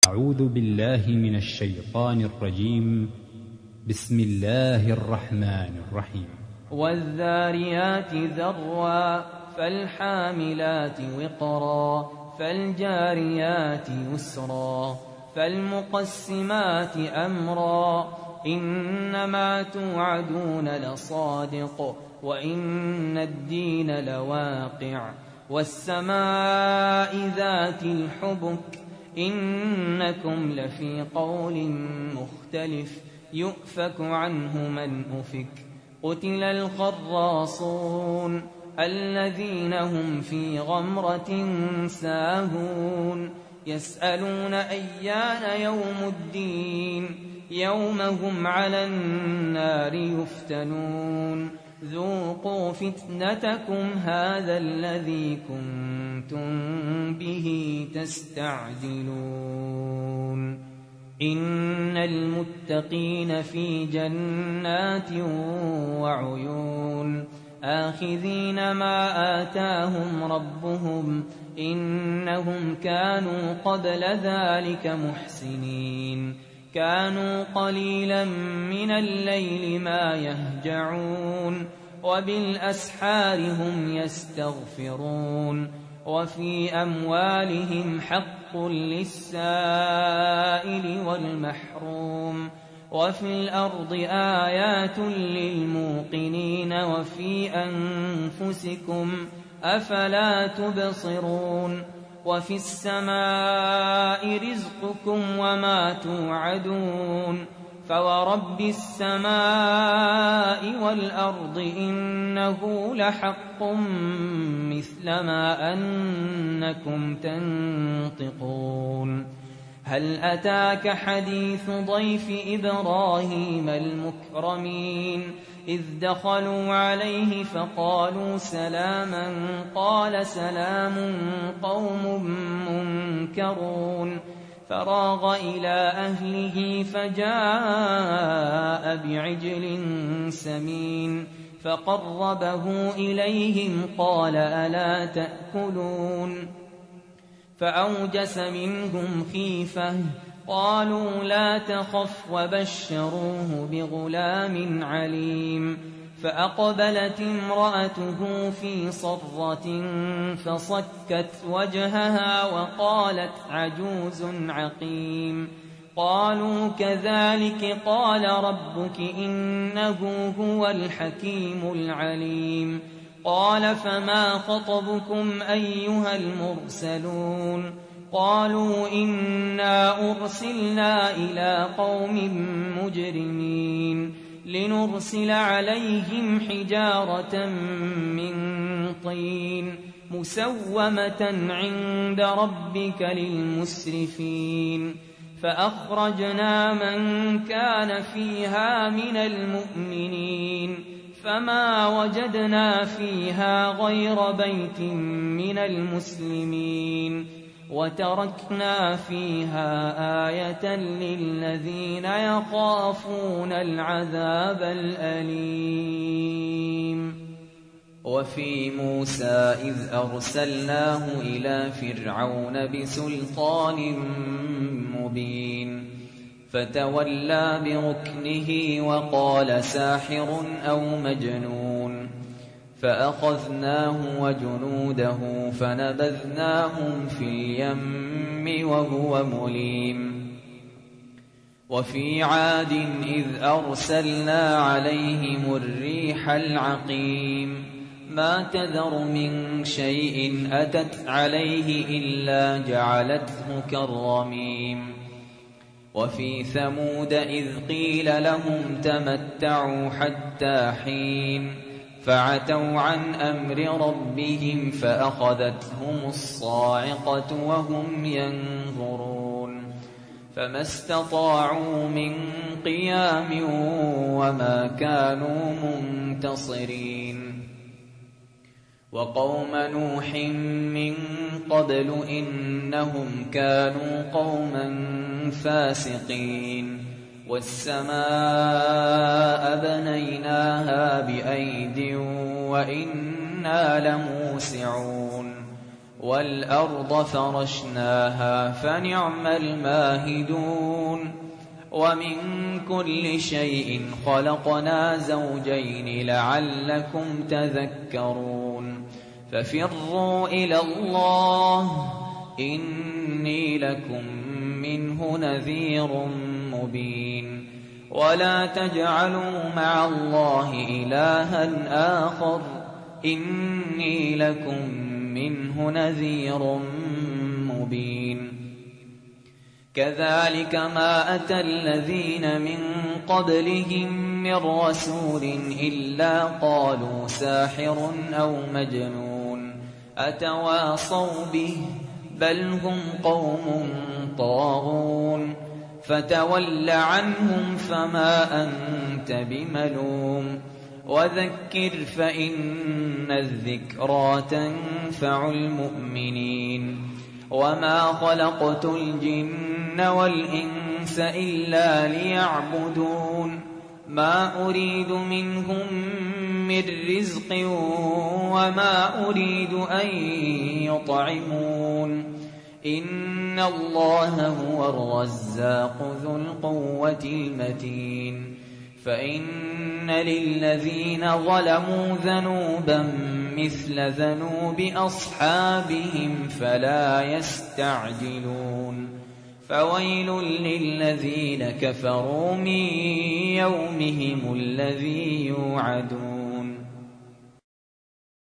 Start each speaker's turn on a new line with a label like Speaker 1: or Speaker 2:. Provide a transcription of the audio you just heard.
Speaker 1: أعوذ بالله من الشيطان الرجيم. بسم الله الرحمن الرحيم.
Speaker 2: والذاريات ذروا فالحاملات وقرا فالجاريات يسرا فالمقسمات أمرا إنما توعدون لصادق وإن الدين لواقع والسماء ذات الحبك إنكم لفي قول مختلف يؤفك عنه من أفك قتل الخراصون الذين هم في غمرة ساهون يسألون أيان يوم الدين يوم هم على النار يفتنون ذوقوا فتنتكم هذا الذي كنتم به تستعجلون إن المتقين في جنات وعيون آخذين ما آتاهم ربهم إنهم كانوا قبل ذلك محسنين كانوا قليلا من الليل ما يهجعون وبالأسحار هم يستغفرون وفي أموالهم حق للسائل والمحروم وفي الأرض آيات للموقنين وفي أنفسكم أفلا تبصرون وفي السماء رزقكم وما توعدون فورب السماء والأرض إنه لحق مثل ما أنكم تنطقون هل أتاك حديث ضيف إبراهيم المكرمين إذ دخلوا عليه فقالوا سلاما قال سلام قوم منكرون فراغ إلى أهله فجاء بعجل سمين فقربه إليهم قال ألا تأكلون فأوجس منهم خيفة قالوا لا تخف وبشروه بغلام عليم فأقبلت امرأته في صرة فصكت وجهها وقالت عجوز عقيم قالوا كذلك قال ربك إنه هو الحكيم العليم قال فما خطبكم أيها المرسلون قالوا إنا أرسلنا إلى قوم مجرمين لنرسل عليهم حجارة من طين مسومة عند ربك للمسرفين فأخرجنا من كان فيها من المؤمنين فما وجدنا فيها غير بيت من المسلمين وتركنا فيها آية للذين يخافون العذاب الأليم وفي موسى إذ أرسلناه إلى فرعون بسلطان مبين فتولى بركنه وقال ساحر أو مجنون فأخذناه وجنوده فنبذناهم في اليم وهو مليم وفي عاد إذ أرسلنا عليهم الريح العقيم ما تذر من شيء أتت عليه إلا جعلته كالرميم وفي ثمود إذ قيل لهم تمتعوا حتى حين فعتوا عن أمر ربهم فأخذتهم الصاعقة وهم ينظرون فما استطاعوا من قيام وما كانوا منتصرين وقوم نوح من قبل إنهم كانوا قوما فاسقين والسماء بنيناها بأيد وإنا لموسعون والأرض فرشناها فنعم الماهدون ومن كل شيء خلقنا زوجين لعلكم تذكرون ففروا إلى الله إني لكم منه نذير مبين ولا تجعلوا مع الله إلها آخر إني لكم منه نذير مبين كذلك ما أتى الذين من قبلهم من رسول إلا قالوا ساحر أو مجنون أتواصوا به بل هم قوم طاغون فتول عنهم فما أنت بملوم وذكر فإن الذكرى تنفع المؤمنين وما خلقت الجن والإنس إلا ليعبدون ما أريد منهم من رزق وما أريد أن يطعمون إن الله هو الرزاق ذو القوة المتين فإن للذين ظلموا ذنوبا مثل ذنوب أصحابهم فلا يستعجلون فويل للذين كفروا من يومهم الذي يوعدون